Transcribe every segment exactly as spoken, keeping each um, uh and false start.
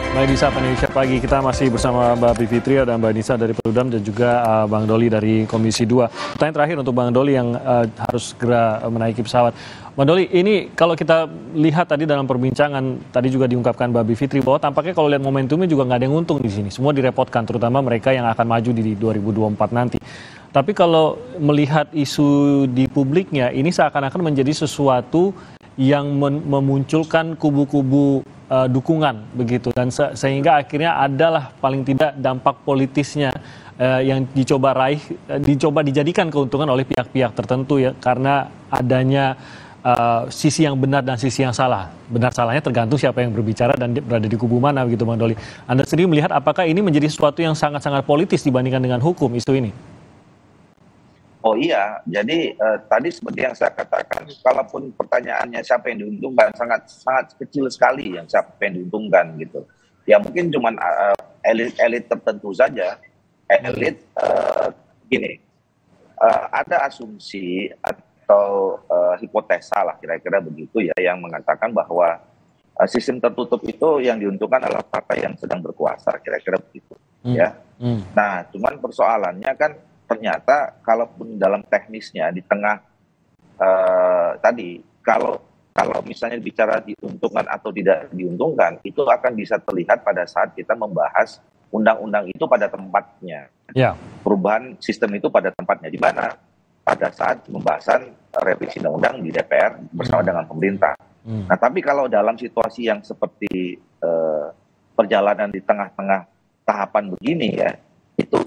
Baik, di Sapa Indonesia Pagi kita masih bersama Mbak Bivitri dan Mbak Nisa dari Perludem dan juga uh, Bang Doli dari Komisi dua. Pertanyaan terakhir untuk Bang Doli yang uh, harus segera uh, menaiki pesawat. Bang Doli, ini kalau kita lihat tadi dalam perbincangan, tadi juga diungkapkan Mbak Bivitri bahwa tampaknya kalau lihat momentumnya juga nggak ada yang untung di sini. Semua direpotkan, terutama mereka yang akan maju di dua ribu dua puluh empat nanti. Tapi kalau melihat isu di publiknya, ini seakan-akan menjadi sesuatu yang memunculkan kubu-kubu uh, dukungan begitu, dan se sehingga akhirnya adalah paling tidak dampak politisnya uh, yang dicoba raih, uh, dicoba dijadikan keuntungan oleh pihak-pihak tertentu ya, karena adanya uh, sisi yang benar dan sisi yang salah. Benar salahnya tergantung siapa yang berbicara dan berada di kubu mana begitu, Bang Doli. Anda sendiri melihat apakah ini menjadi sesuatu yang sangat-sangat politis dibandingkan dengan hukum isu ini? Oh iya, jadi eh, tadi seperti yang saya katakan, kalaupun pertanyaannya siapa yang diuntungkan, sangat sangat kecil sekali yang siapa yang diuntungkan gitu. Ya mungkin cuma uh, elit-elit tertentu saja, elit uh, gini, uh, ada asumsi atau uh, hipotesa lah kira-kira begitu ya, yang mengatakan bahwa uh, sistem tertutup itu yang diuntungkan adalah partai yang sedang berkuasa, kira-kira begitu hmm. ya. Hmm. Nah, cuman persoalannya kan ternyata kalaupun dalam teknisnya di tengah uh, tadi kalau kalau misalnya bicara diuntungkan atau tidak diuntungkan, itu akan bisa terlihat pada saat kita membahas undang-undang itu pada tempatnya. Ya. Perubahan sistem itu pada tempatnya di mana? Pada saat pembahasan revisi undang-undang di D P R bersama hmm. dengan pemerintah. Hmm. Nah, tapi kalau dalam situasi yang seperti uh, perjalanan di tengah-tengah tahapan begini ya, itu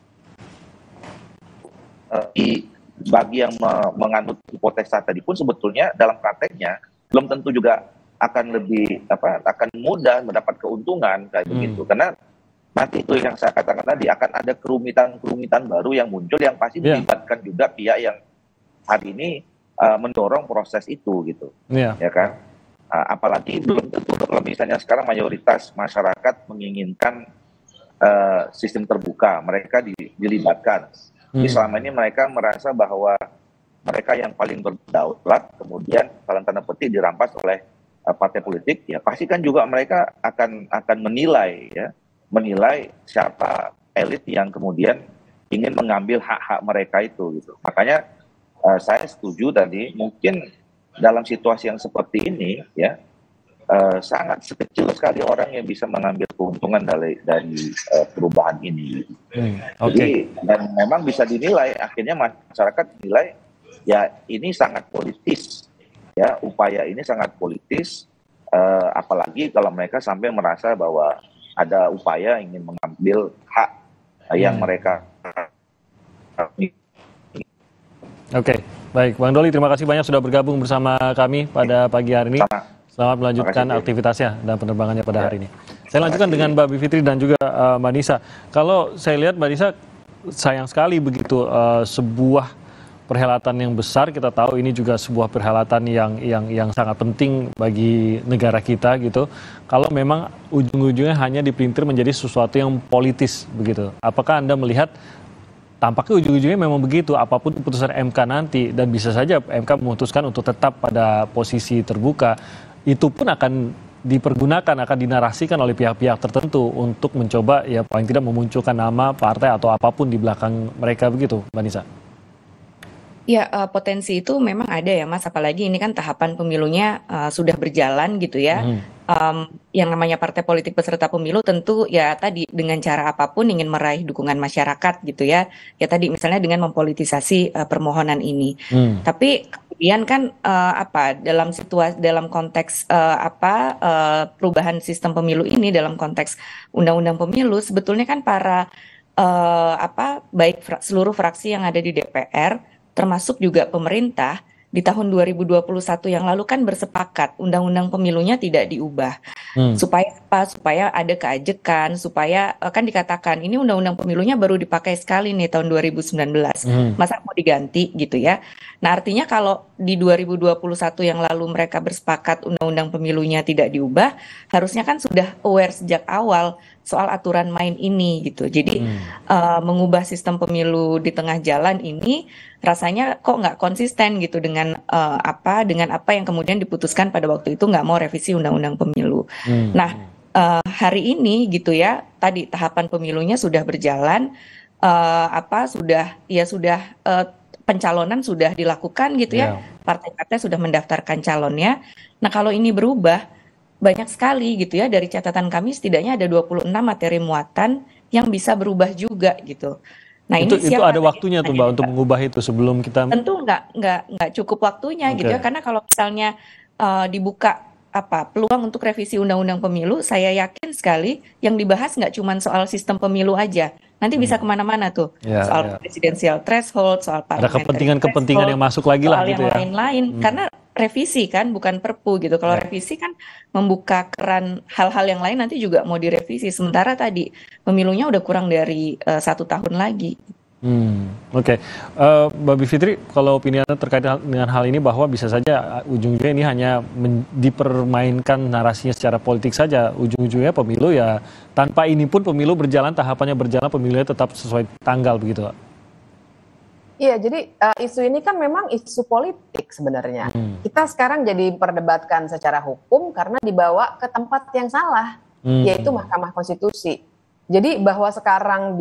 bagi yang menganut hipotesa tadi pun sebetulnya dalam prakteknya belum tentu juga akan lebih apa akan mudah mendapat keuntungan kayak hmm. begitu, karena nanti itu yang saya katakan tadi akan ada kerumitan-kerumitan baru yang muncul yang pasti yeah. melibatkan juga pihak yang hari ini uh, mendorong proses itu gitu, yeah. ya kan, uh, apalagi belum tentu kalau misalnya sekarang mayoritas masyarakat menginginkan uh, sistem terbuka, mereka di, dilibatkan. Jadi selama ini mereka merasa bahwa mereka yang paling berdaulat, kemudian dalam tanda petik dirampas oleh uh, partai politik, ya pasti kan juga mereka akan akan menilai ya, menilai siapa elit yang kemudian ingin mengambil hak-hak mereka itu gitu. Makanya uh, saya setuju tadi, mungkin dalam situasi yang seperti ini ya uh, sangat sekecil sekali orang yang bisa mengambil keuntungan dari dari uh, perubahan ini. Hmm, okay. Jadi dan memang bisa dinilai akhirnya masyarakat menilai ya ini sangat politis ya, upaya ini sangat politis, uh, apalagi kalau mereka sampai merasa bahwa ada upaya ingin mengambil hak uh, yang hmm. mereka. Oke, okay. Baik, Bang Doli, terima kasih banyak sudah bergabung bersama kami pada pagi hari ini. Sama. Selamat melanjutkan aktivitasnya dan penerbangannya pada hari ini. Saya lanjutkan dengan Mbak Bivitri dan juga uh, Mbak Nisa. Kalau saya lihat Mbak Nisa, sayang sekali begitu uh, sebuah perhelatan yang besar, kita tahu ini juga sebuah perhelatan yang yang yang sangat penting bagi negara kita gitu. Kalau memang ujung-ujungnya hanya dipelintir menjadi sesuatu yang politis begitu. Apakah Anda melihat tampaknya ujung-ujungnya memang begitu, apapun keputusan M K nanti, dan bisa saja M K memutuskan untuk tetap pada posisi terbuka, itu pun akan dipergunakan, akan dinarasikan oleh pihak-pihak tertentu untuk mencoba ya paling tidak memunculkan nama partai atau apapun di belakang mereka begitu, Mbak Nisa. Ya, uh, potensi itu memang ada ya Mas, apalagi ini kan tahapan pemilunya uh, sudah berjalan gitu ya. Hmm. Um, yang namanya partai politik peserta pemilu tentu ya tadi dengan cara apapun ingin meraih dukungan masyarakat gitu ya. Ya tadi misalnya dengan mempolitisasi uh, permohonan ini. Hmm. Tapi kemudian kan uh, apa dalam situasi dalam konteks uh, apa uh, perubahan sistem pemilu ini dalam konteks undang-undang pemilu sebetulnya kan para uh, apa baik fra- seluruh fraksi yang ada di D P R termasuk juga pemerintah di tahun dua ribu dua puluh satu yang lalu kan bersepakat undang-undang pemilunya tidak diubah. Hmm. Supaya apa? Supaya ada keajekan, supaya kan dikatakan ini undang-undang pemilunya baru dipakai sekali nih tahun dua ribu sembilan belas. Hmm. Masa mau diganti gitu ya. Nah, artinya kalau di dua ribu dua puluh satu yang lalu mereka bersepakat undang-undang pemilunya tidak diubah, harusnya kan sudah aware sejak awal soal aturan main ini gitu. Jadi hmm. uh, mengubah sistem pemilu di tengah jalan ini rasanya kok nggak konsisten gitu dengan uh, apa dengan apa yang kemudian diputuskan pada waktu itu nggak mau revisi undang-undang pemilu. Hmm. Nah, uh, hari ini gitu ya, tadi tahapan pemilunya sudah berjalan, uh, apa sudah ya sudah uh, pencalonan sudah dilakukan gitu ya, Ya. partai-partai sudah mendaftarkan calonnya. Nah kalau ini berubah, banyak sekali gitu ya, dari catatan kami setidaknya ada dua puluh enam materi muatan yang bisa berubah juga gitu. Nah Itu ini itu siapa ada tadi waktunya tuh Mbak pertanyaannya untuk Mbak? mengubah itu sebelum kita. Tentu nggak nggak nggak cukup waktunya gitu ya, Oke. karena kalau misalnya uh, dibuka apa peluang untuk revisi undang-undang pemilu, saya yakin sekali yang dibahas nggak cuma soal sistem pemilu aja, nanti bisa Hmm. kemana-mana tuh, Ya, soal ya. presidensial threshold, soal Ada parliamentary kepentingan-kepentingan yang threshold, masuk lagi lah soal gitu yang ya. lain-lain, Hmm. karena revisi kan bukan perpu gitu. Kalau Ya. revisi kan membuka keran hal-hal yang lain, nanti juga mau direvisi. Sementara tadi pemilunya udah kurang dari uh, satu tahun lagi. Hmm, oke. Eh, Mbak Bivitri, kalau opini Anda terkait dengan hal ini bahwa bisa saja uh, ujung-ujungnya ini hanya men- dipermainkan narasinya secara politik saja, ujung-ujungnya pemilu ya tanpa ini pun pemilu berjalan, tahapannya berjalan, pemilunya tetap sesuai tanggal begitu, Pak? Iya, jadi uh, isu ini kan memang isu politik sebenarnya. Hmm. Kita sekarang jadi perdebatkan secara hukum karena dibawa ke tempat yang salah, Hmm. yaitu Mahkamah Konstitusi. Jadi bahwa sekarang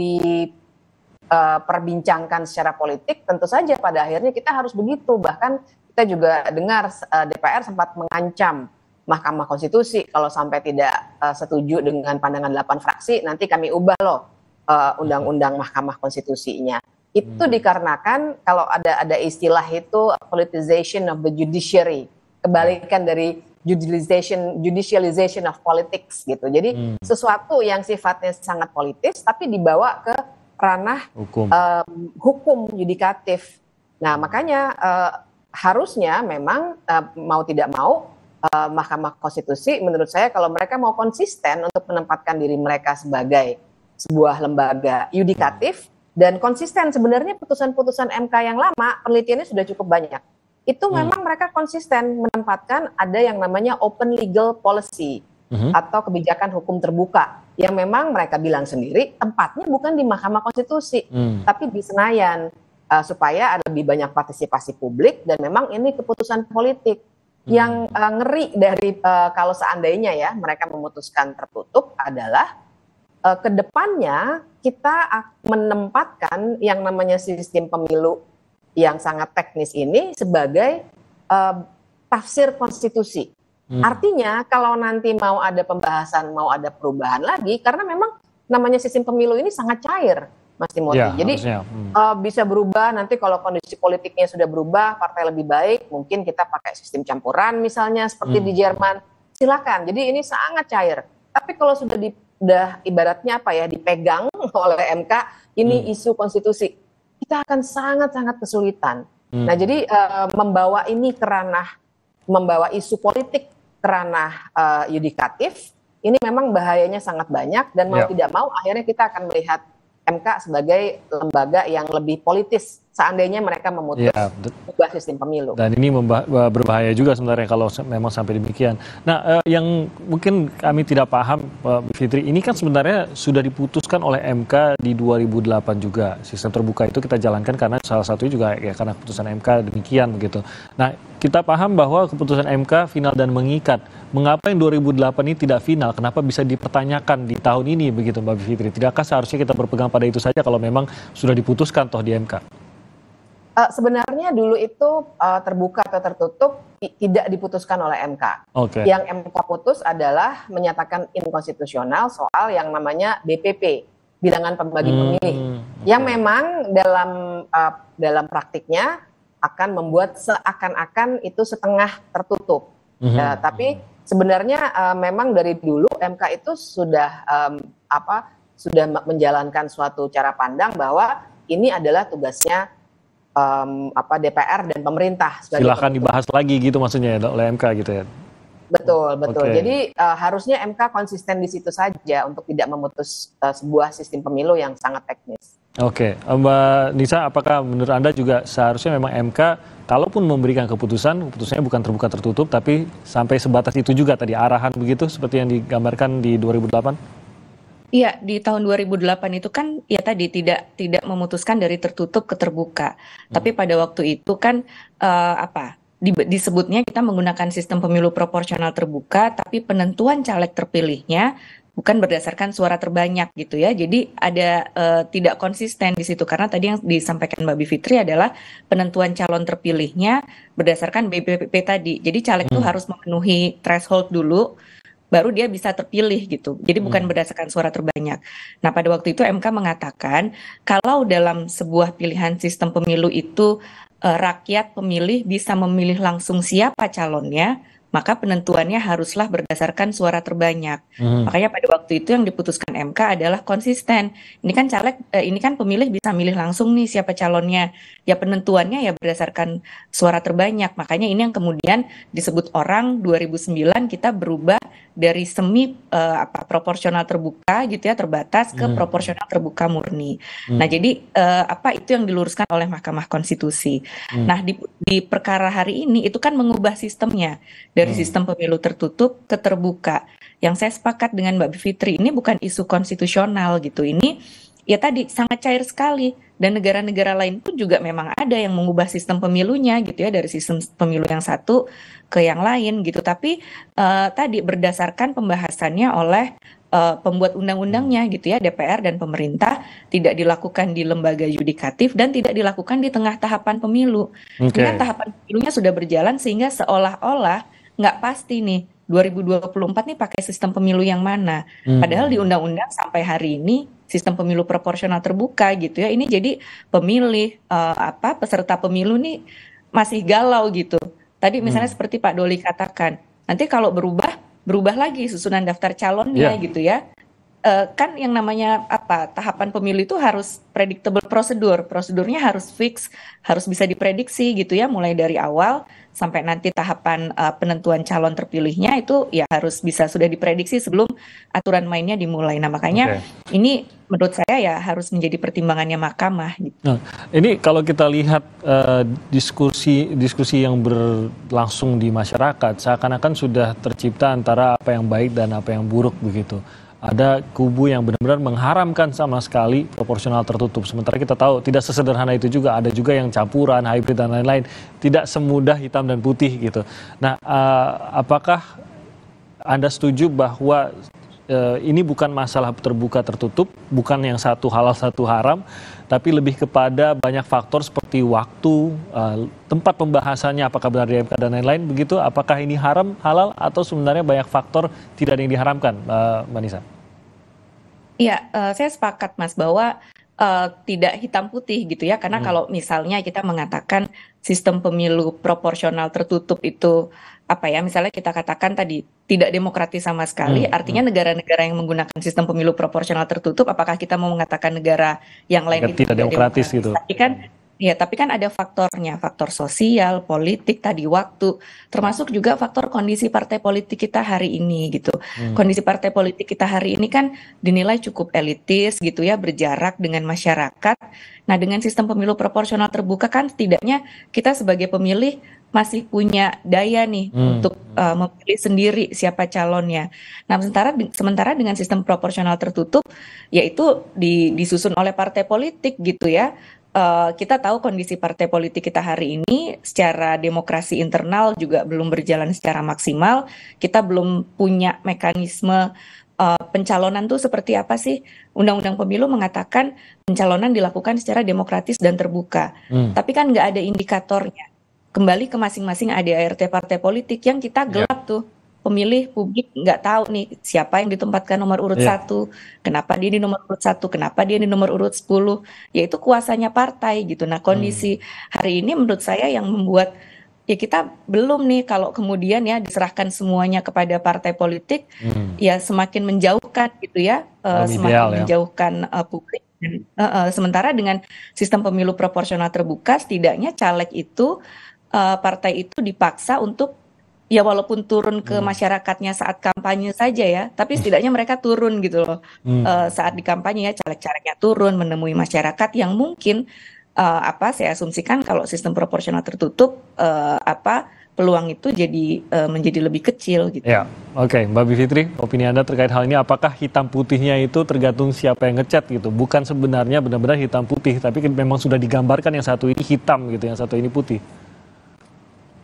diperbincangkan secara politik, tentu saja pada akhirnya kita harus begitu. Bahkan kita juga dengar uh, D P R sempat mengancam Mahkamah Konstitusi kalau sampai tidak uh, setuju dengan pandangan delapan fraksi, nanti kami ubah loh uh, undang-undang Mahkamah Konstitusinya. Itu Hmm. dikarenakan kalau ada ada istilah itu politicization of the judiciary, kebalikan dari judicialization judicialization of politics gitu. Jadi Hmm. sesuatu yang sifatnya sangat politis tapi dibawa ke ranah Hukum. um, hukum yudikatif. Nah makanya uh, harusnya memang uh, mau tidak mau uh, Mahkamah Konstitusi menurut saya kalau mereka mau konsisten untuk menempatkan diri mereka sebagai sebuah lembaga yudikatif dan konsisten, sebenarnya putusan-putusan M K yang lama penelitiannya sudah cukup banyak. Itu Hmm. memang mereka konsisten menempatkan ada yang namanya open legal policy Mhm. atau kebijakan hukum terbuka yang memang mereka bilang sendiri tempatnya bukan di Mahkamah Konstitusi Hmm. tapi di Senayan, uh, supaya ada lebih banyak partisipasi publik dan memang ini keputusan politik. Yang uh, ngeri dari uh, kalau seandainya ya mereka memutuskan tertutup adalah uh, ke depannya kita ak- menempatkan yang namanya sistem pemilu yang sangat teknis ini sebagai uh, tafsir konstitusi. Hmm. Artinya kalau nanti mau ada pembahasan, mau ada perubahan lagi, karena memang namanya sistem pemilu ini sangat cair, Mas Timothy. Ya, Jadi harusnya. Hmm. uh, bisa berubah nanti kalau kondisi politiknya sudah berubah, partai lebih baik, mungkin kita pakai sistem campuran misalnya seperti Hmm. di Jerman. Silakan. Jadi ini sangat cair. Tapi kalau sudah di, udah ibaratnya apa ya dipegang oleh M K, ini Hmm. isu konstitusi, kita akan sangat-sangat kesulitan. Hmm. Nah jadi uh, membawa ini ke ranah, membawa isu politik ke ranah uh, yudikatif, ini memang bahayanya sangat banyak dan mau Ya. tidak mau akhirnya kita akan melihat M K sebagai lembaga yang lebih politis seandainya mereka memutus Ya, bet- ubah sistem pemilu. dan ini memba- berbahaya juga sebenarnya kalau se- memang sampai demikian. Nah, eh, yang mungkin kami tidak paham, Pak Fitri, ini kan sebenarnya sudah diputuskan oleh M K di dua ribu delapan juga. Sistem terbuka itu kita jalankan karena salah satunya juga ya karena keputusan M K demikian begitu. Nah, kita paham bahwa keputusan M K final dan mengikat. Mengapa yang dua ribu delapan ini tidak final? Kenapa bisa dipertanyakan di tahun ini begitu, Mbak Fitri? Tidakkah seharusnya kita berpegang pada itu saja kalau memang sudah diputuskan toh di M K? Uh, sebenarnya dulu itu uh, terbuka atau tertutup i- tidak diputuskan oleh M K. Oke. Yang M K putus adalah menyatakan inkonstitusional soal yang namanya B P P, bilangan pembagi Hmm, pemilih, oke. yang memang dalam uh, dalam praktiknya akan membuat seakan-akan itu setengah tertutup. Mhm. Ya, tapi sebenarnya uh, memang dari dulu M K itu sudah um, apa sudah ma- menjalankan suatu cara pandang bahwa ini adalah tugasnya um, apa D P R dan pemerintah sebagai Silahkan pembentuk. dibahas lagi gitu maksudnya ya, oleh M K gitu ya. Betul, betul. Oke. Jadi uh, harusnya M K konsisten di situ saja untuk tidak memutus uh, sebuah sistem pemilu yang sangat teknis. Oke, Mbak Nisa, apakah menurut Anda juga seharusnya memang M K kalaupun memberikan keputusan, keputusannya bukan terbuka tertutup, tapi sampai sebatas itu juga tadi arahan begitu seperti yang digambarkan di dua ribu delapan? Iya, di tahun dua ribu delapan itu kan ya tadi tidak tidak memutuskan dari tertutup ke terbuka. Hmm. Tapi pada waktu itu kan eh, apa? di, disebutnya kita menggunakan sistem pemilu proporsional terbuka, tapi penentuan caleg terpilihnya bukan berdasarkan suara terbanyak gitu ya. Jadi ada uh, tidak konsisten di situ karena tadi yang disampaikan Mbak Bivitri adalah penentuan calon terpilihnya berdasarkan B B P tadi. Jadi caleg itu hmm. harus memenuhi threshold dulu baru dia bisa terpilih gitu. Jadi bukan hmm. berdasarkan suara terbanyak. Nah, pada waktu itu M K mengatakan kalau dalam sebuah pilihan sistem pemilu itu uh, rakyat pemilih bisa memilih langsung siapa calonnya, maka penentuannya haruslah berdasarkan suara terbanyak. Hmm. Makanya pada waktu itu yang diputuskan M K adalah konsisten. Ini kan caleg, eh, ini kan pemilih bisa milih langsung nih siapa calonnya. Ya penentuannya ya berdasarkan suara terbanyak. Makanya ini yang kemudian disebut orang dua ribu sembilan kita berubah dari semi eh, apa proporsional terbuka gitu ya terbatas ke hmm. proporsional terbuka murni. Hmm. Nah jadi eh, apa itu yang diluruskan oleh Mahkamah Konstitusi. Hmm. Nah di, di perkara hari ini itu kan mengubah sistemnya dari sistem pemilu tertutup ke terbuka. Yang saya sepakat dengan Mbak Bivitri, ini bukan isu konstitusional gitu. Ini ya tadi sangat cair sekali. Dan negara-negara lain pun juga memang ada yang mengubah sistem pemilunya gitu ya. Dari sistem pemilu yang satu ke yang lain gitu. Tapi uh, tadi berdasarkan pembahasannya oleh uh, pembuat undang-undangnya gitu ya. D P R dan pemerintah tidak dilakukan di lembaga yudikatif dan tidak dilakukan di tengah tahapan pemilu. Okay. Dengan tahapan pemilunya sudah berjalan sehingga seolah-olah nggak pasti nih dua ribu dua puluh empat nih pakai sistem pemilu yang mana. Hmm. Padahal di undang-undang sampai hari ini sistem pemilu proporsional terbuka gitu ya. Ini jadi pemilih uh, apa peserta pemilu nih masih galau gitu. Tadi misalnya hmm. seperti Pak Doli katakan, nanti kalau berubah berubah lagi susunan daftar calonnya yeah. gitu ya. Uh, kan yang namanya apa tahapan pemilu itu harus predictable prosedur, prosedurnya harus fix, harus bisa diprediksi gitu ya, mulai dari awal sampai nanti tahapan uh, penentuan calon terpilihnya itu ya harus bisa sudah diprediksi sebelum aturan mainnya dimulai. Nah makanya okay. ini menurut saya ya harus menjadi pertimbangannya mahkamah. Gitu. Nah, ini kalau kita lihat uh, diskusi diskusi yang berlangsung di masyarakat, seakan-akan sudah tercipta antara apa yang baik dan apa yang buruk begitu. Ada kubu yang benar-benar mengharamkan sama sekali proporsional tertutup. Sementara kita tahu tidak sesederhana itu juga. Ada juga yang campuran, hybrid dan lain-lain. Tidak semudah hitam dan putih gitu. Nah, uh, apakah Anda setuju bahwa uh, ini bukan masalah terbuka tertutup, bukan yang satu halal satu haram, tapi lebih kepada banyak faktor seperti waktu, uh, tempat pembahasannya, apakah benar di M K dan lain-lain begitu. Apakah ini haram, halal, atau sebenarnya banyak faktor tidak ada yang diharamkan, uh, Mbak Nisa? Iya, uh, saya sepakat Mas bahwa uh, tidak hitam putih gitu ya. Karena hmm. kalau misalnya kita mengatakan sistem pemilu proporsional tertutup itu apa ya, misalnya kita katakan tadi tidak demokratis sama sekali, hmm, artinya hmm. negara-negara yang menggunakan sistem pemilu proporsional tertutup, apakah kita mau mengatakan negara yang lain tidak itu tidak demokratis, demokratis gitu? Tapi kan, ya, tapi kan ada faktornya, faktor sosial, politik, tadi waktu, termasuk juga faktor kondisi partai politik kita hari ini gitu. Hmm. Kondisi partai politik kita hari ini kan dinilai cukup elitis gitu ya, berjarak dengan masyarakat. Nah, dengan sistem pemilu proporsional terbuka kan setidaknya kita sebagai pemilih masih punya daya nih hmm. untuk uh, memilih sendiri siapa calonnya. Nah, sementara sementara dengan sistem proporsional tertutup, yaitu di, disusun oleh partai politik gitu ya. Uh, kita tahu kondisi partai politik kita hari ini secara demokrasi internal juga belum berjalan secara maksimal. Kita belum punya mekanisme uh, pencalonan tuh seperti apa sih? Undang-undang pemilu mengatakan pencalonan dilakukan secara demokratis dan terbuka. Hmm. Tapi kan nggak ada indikatornya. Kembali ke masing-masing A D A R T partai politik yang kita gelap yeah. tuh. Pemilih publik nggak tahu nih siapa yang ditempatkan nomor urut yeah. satu, kenapa dia di nomor urut satu, kenapa dia di nomor urut sepuluh, yaitu kuasanya partai gitu. Nah kondisi hmm. hari ini menurut saya yang membuat ya kita belum nih kalau kemudian ya diserahkan semuanya kepada partai politik, hmm. ya semakin menjauhkan gitu ya, uh, semakin ideal, menjauhkan ya. uh, publik. Dan, uh, uh, sementara dengan sistem pemilu proporsional terbuka, setidaknya caleg itu uh, partai itu dipaksa untuk ya walaupun turun ke hmm. masyarakatnya saat kampanye saja ya, tapi setidaknya mereka turun gitu loh hmm. uh, saat di kampanye ya, caleg-calegnya turun menemui masyarakat yang mungkin uh, apa saya asumsikan kalau sistem proporsional tertutup uh, apa peluang itu jadi uh, menjadi lebih kecil gitu. Ya, oke, okay. Mbak Bivitri, opini Anda terkait hal ini, apakah hitam putihnya itu tergantung siapa yang ngecat gitu, bukan sebenarnya benar-benar hitam putih, tapi memang sudah digambarkan yang satu ini hitam gitu, yang satu ini putih.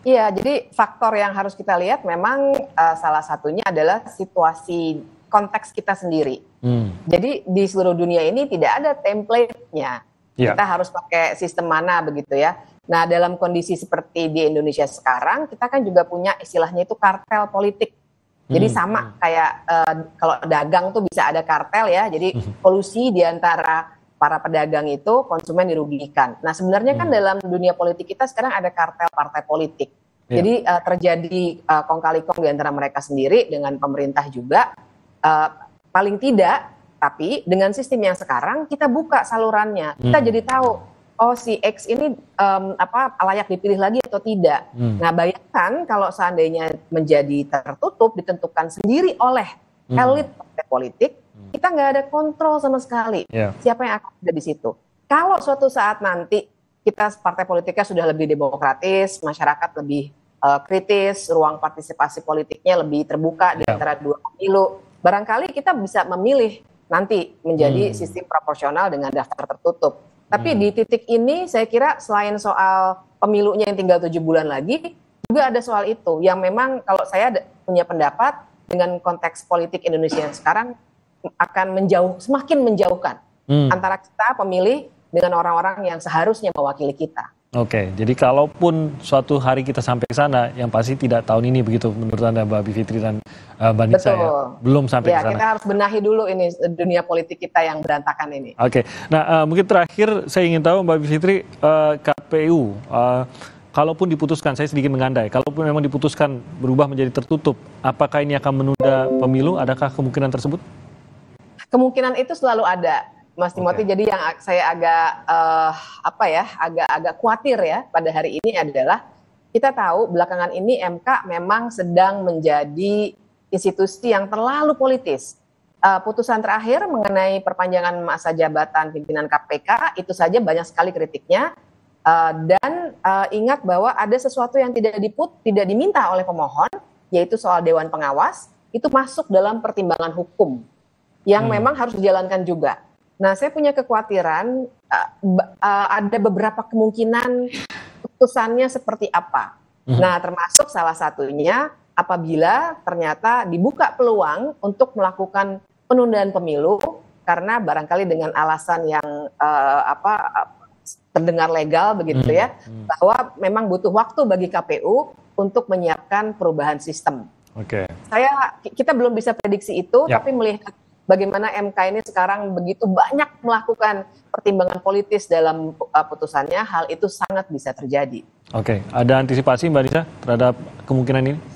Iya, jadi faktor yang harus kita lihat memang uh, salah satunya adalah situasi konteks kita sendiri. Hmm. Jadi di seluruh dunia ini tidak ada template-nya. Yeah. Kita harus pakai sistem mana begitu ya. Nah, dalam kondisi seperti di Indonesia sekarang, kita kan juga punya istilahnya itu kartel politik. Jadi hmm. sama kayak uh, kalau dagang tuh bisa ada kartel ya. Jadi kolusi di antara para pedagang itu, konsumen dirugikan. Nah, sebenarnya kan hmm. dalam dunia politik kita sekarang ada kartel partai politik. Yeah. Jadi uh, terjadi uh, kong kali kong di antara mereka sendiri dengan pemerintah juga. Uh, paling tidak, tapi dengan sistem yang sekarang kita buka salurannya. Kita hmm. jadi tahu, oh si X ini um, apa layak dipilih lagi atau tidak. Hmm. Nah, bayangkan kalau seandainya menjadi tertutup, ditentukan sendiri oleh hmm. elit partai politik, kita nggak ada kontrol sama sekali yeah. siapa yang akan ada di situ. Kalau suatu saat nanti kita partai politiknya sudah lebih demokratis, masyarakat lebih uh, kritis, ruang partisipasi politiknya lebih terbuka yeah. di antara dua pemilu, barangkali kita bisa memilih nanti menjadi hmm. sistem proporsional dengan daftar tertutup. Tapi hmm. di titik ini saya kira selain soal pemilunya yang tinggal tujuh bulan lagi, juga ada soal itu yang memang kalau saya punya pendapat dengan konteks politik Indonesia yang sekarang akan menjauh, semakin menjauhkan hmm. antara kita pemilih dengan orang-orang yang seharusnya mewakili kita. Oke, jadi kalaupun suatu hari kita sampai ke sana, yang pasti tidak tahun ini begitu menurut Anda, Mbak Bivitri dan uh, Mbak Nisa ya? Belum sampai ya, ke sana. Kita harus benahi dulu ini dunia politik kita yang berantakan ini. Oke, nah uh, mungkin terakhir saya ingin tahu Mbak Bivitri, uh, K P U, uh, kalaupun diputuskan, saya sedikit mengandai, kalaupun memang diputuskan berubah menjadi tertutup, apakah ini akan menunda pemilu? Adakah kemungkinan tersebut? Kemungkinan itu selalu ada, Mas Timothy. Okay. Jadi yang saya agak uh, apa ya, agak-agak khawatir ya pada hari ini adalah kita tahu belakangan ini M K memang sedang menjadi institusi yang terlalu politis. Uh, putusan terakhir mengenai perpanjangan masa jabatan pimpinan K P K itu saja banyak sekali kritiknya. Uh, dan uh, ingat bahwa ada sesuatu yang tidak diput, tidak diminta oleh pemohon, yaitu soal Dewan Pengawas, itu masuk dalam pertimbangan hukum yang hmm. memang harus dijalankan juga. Nah, saya punya kekhawatiran uh, uh, ada beberapa kemungkinan putusannya seperti apa. Hmm. Nah, termasuk salah satunya apabila ternyata dibuka peluang untuk melakukan penundaan pemilu karena barangkali dengan alasan yang uh, apa terdengar legal begitu hmm. ya, hmm. bahwa memang butuh waktu bagi K P U untuk menyiapkan perubahan sistem. Oke. Okay. Saya kita belum bisa prediksi itu, ya. Tapi melihat bagaimana M K ini sekarang begitu banyak melakukan pertimbangan politis dalam uh, putusannya, hal itu sangat bisa terjadi. Oke, ada antisipasi Mbak Nisa terhadap kemungkinan ini?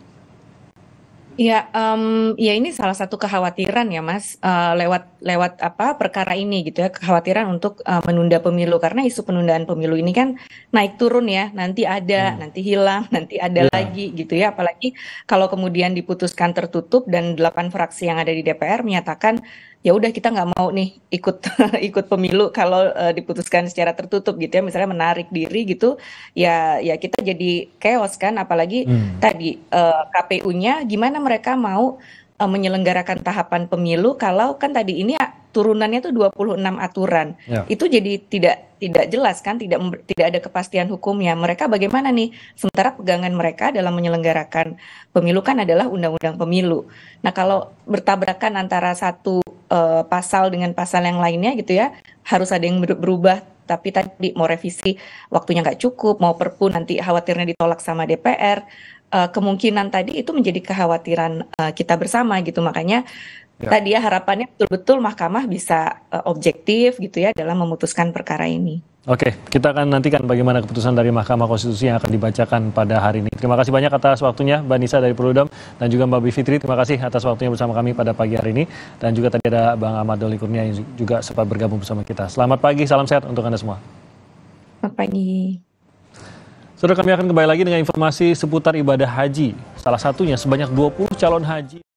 Ya, um, ya ini salah satu kekhawatiran ya Mas, uh, lewat lewat apa perkara ini gitu ya, kekhawatiran untuk uh, menunda pemilu karena isu penundaan pemilu ini kan naik turun ya, nanti ada, hmm. nanti hilang, nanti ada yeah. lagi gitu ya, apalagi kalau kemudian diputuskan tertutup dan delapan fraksi yang ada di D P R menyatakan ya udah kita nggak mau nih ikut ikut pemilu kalau uh, diputuskan secara tertutup gitu ya, misalnya menarik diri gitu ya, ya kita jadi chaos kan, apalagi hmm. tadi uh, K P U-nya gimana mereka mau uh, menyelenggarakan tahapan pemilu kalau kan tadi ini ya, turunannya tuh dua puluh enam aturan ya. Itu jadi tidak tidak jelas kan, tidak tidak ada kepastian hukumnya. Mereka bagaimana nih? Sementara pegangan mereka dalam menyelenggarakan pemilu kan adalah undang-undang pemilu. Nah, kalau bertabrakan antara satu uh, pasal dengan pasal yang lainnya gitu ya, harus ada yang berubah. Tapi tadi mau revisi waktunya nggak cukup, mau perpu nanti khawatirnya ditolak sama D P R. Uh, kemungkinan tadi itu menjadi kekhawatiran uh, kita bersama gitu. Makanya ya. Tadi ya harapannya betul-betul mahkamah bisa uh, objektif gitu ya dalam memutuskan perkara ini. Oke, kita akan nantikan bagaimana keputusan dari Mahkamah Konstitusi yang akan dibacakan pada hari ini. Terima kasih banyak atas waktunya Mbak Nisa dari Perludem dan juga Mbak Bivitri. Terima kasih atas waktunya bersama kami pada pagi hari ini. Dan juga tadi ada Bang Ahmad Doli Kurnia yang juga sempat bergabung bersama kita. Selamat pagi, salam sehat untuk Anda semua. Selamat pagi. Saudara, kami akan kembali lagi dengan informasi seputar ibadah haji. Salah satunya sebanyak dua puluh calon haji.